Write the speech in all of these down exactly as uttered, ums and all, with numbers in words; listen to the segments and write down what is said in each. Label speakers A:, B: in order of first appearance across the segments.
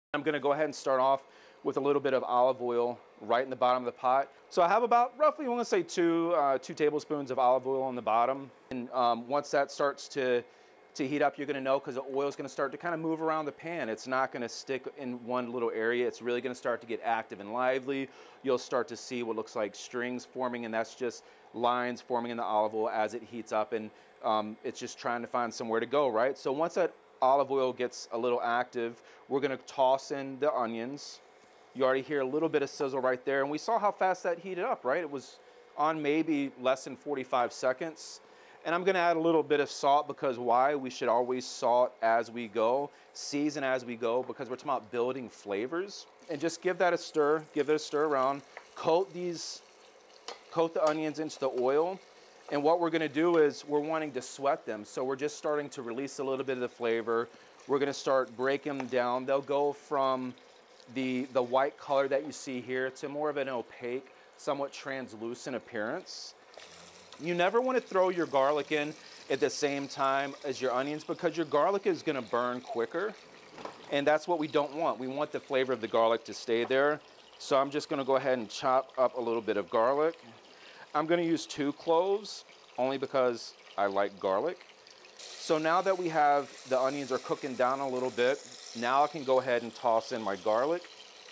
A: I'm going to go ahead and start off with a little bit of olive oil right in the bottom of the pot. So I have about roughly, I'm going to say two, uh, two tablespoons of olive oil on the bottom. And um, once that starts to, to heat up, you're going to know because the oil is going to start to kind of move around the pan. It's not going to stick in one little area. It's really going to start to get active and lively. You'll start to see what looks like strings forming, and that's just lines forming in the olive oil as it heats up. And um, it's just trying to find somewhere to go, right? So once that olive oil gets a little active, we're going to toss in the onions. You already hear a little bit of sizzle right there, and we saw how fast that heated up, right? It was on maybe less than forty-five seconds. And I'm going to add a little bit of salt because why? We should always salt as we go, season as we go, because we're talking about building flavors. And just give that a stir, give it a stir around, coat these, coat the onions into the oil. And what we're going to do is we're wanting to sweat them. So we're just starting to release a little bit of the flavor. We're going to start breaking them down. They'll go from the, the white color that you see here to more of an opaque, somewhat translucent appearance. You never want to throw your garlic in at the same time as your onions because your garlic is going to burn quicker. And that's what we don't want. We want the flavor of the garlic to stay there. So I'm just going to go ahead and chop up a little bit of garlic. I'm going to use two cloves only because I like garlic. So now that we have the onions are cooking down a little bit, now I can go ahead and toss in my garlic.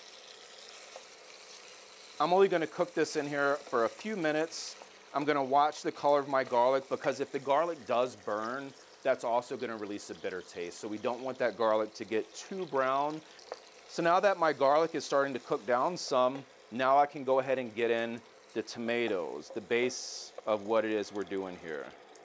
A: I'm only going to cook this in here for a few minutes. I'm going to watch the color of my garlic because if the garlic does burn, that's also going to release a bitter taste. So we don't want that garlic to get too brown. So now that my garlic is starting to cook down some, now I can go ahead and get in the tomatoes, the base of what it is we're doing here.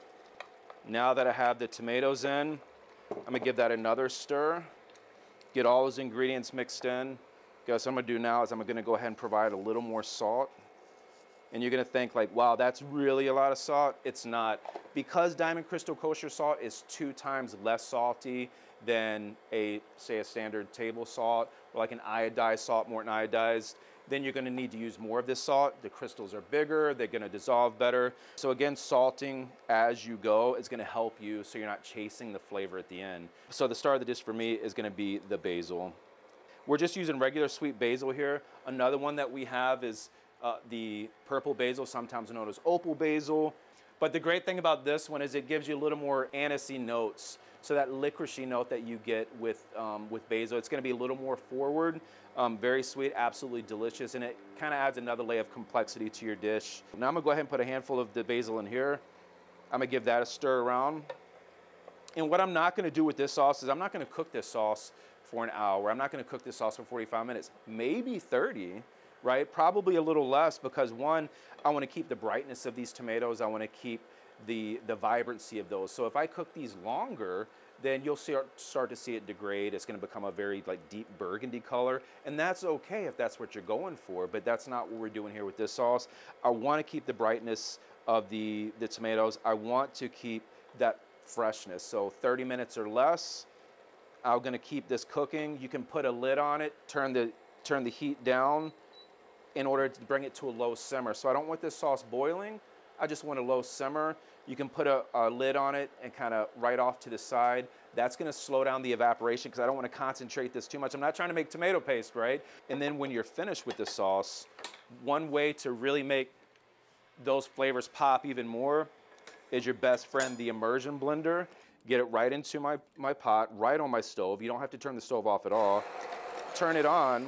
A: Now that I have the tomatoes in, I'm gonna give that another stir, get all those ingredients mixed in. Guys, what I'm gonna do now is I'm gonna go ahead and provide a little more salt. And you're gonna think like, wow, that's really a lot of salt. It's not. Because Diamond Crystal Kosher salt is two times less salty than a, say, a standard table salt, or like an iodized salt, Morton iodized, then you're gonna need to use more of this salt. The crystals are bigger, they're gonna dissolve better. So again, salting as you go is gonna help you so you're not chasing the flavor at the end. So the star of the dish for me is gonna be the basil. We're just using regular sweet basil here. Another one that we have is uh, the purple basil, sometimes known as opal basil. But the great thing about this one is it gives you a little more anisey notes. So that licoricey note that you get with, um, with basil, it's gonna be a little more forward, um, very sweet, absolutely delicious, and it kind of adds another layer of complexity to your dish. Now I'm gonna go ahead and put a handful of the basil in here. I'm gonna give that a stir around. And what I'm not gonna do with this sauce is I'm not gonna cook this sauce for an hour. I'm not gonna cook this sauce for forty-five minutes, maybe thirty, right? Probably a little less because one, I wanna keep the brightness of these tomatoes. I wanna keep the, the vibrancy of those. So if I cook these longer, then you'll see, start to see it degrade. It's gonna become a very like deep burgundy color. And that's okay if that's what you're going for, but that's not what we're doing here with this sauce. I wanna keep the brightness of the, the tomatoes. I want to keep that freshness. So thirty minutes or less, I'm gonna keep this cooking. You can put a lid on it, turn the, turn the heat down in order to bring it to a low simmer. So I don't want this sauce boiling. I just want a low simmer. You can put a, a lid on it and kind of right off to the side. That's gonna slow down the evaporation because I don't want to concentrate this too much. I'm not trying to make tomato paste, right? And then when you're finished with the sauce, one way to really make those flavors pop even more is your best friend, the immersion blender. Get it right into my, my pot, right on my stove. You don't have to turn the stove off at all. Turn it on,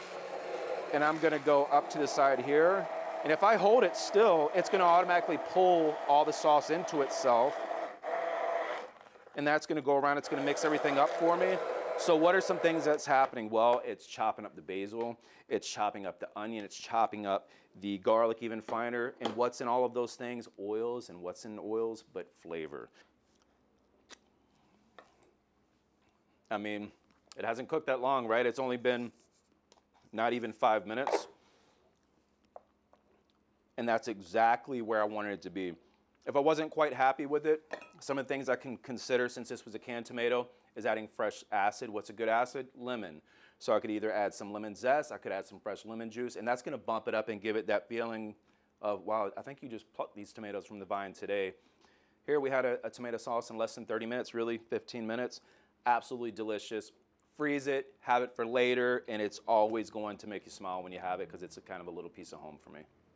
A: and I'm gonna go up to the side here. And if I hold it still, it's gonna automatically pull all the sauce into itself. And that's gonna go around, it's gonna mix everything up for me. So what are some things that's happening? Well, it's chopping up the basil, it's chopping up the onion, it's chopping up the garlic even finer. And what's in all of those things? Oils, and what's in oils but flavor. I mean, it hasn't cooked that long, right? It's only been not even five minutes. And that's exactly where I wanted it to be. If I wasn't quite happy with it, some of the things I can consider since this was a canned tomato is adding fresh acid. What's a good acid? Lemon. So I could either add some lemon zest, I could add some fresh lemon juice, and that's gonna bump it up and give it that feeling of, wow, I think you just plucked these tomatoes from the vine today. Here we had a, a tomato sauce in less than thirty minutes, really fifteen minutes. Absolutely delicious. freeze it, have it for later, and it's always going to make you smile when you have it because it's a kind of a little piece of home for me.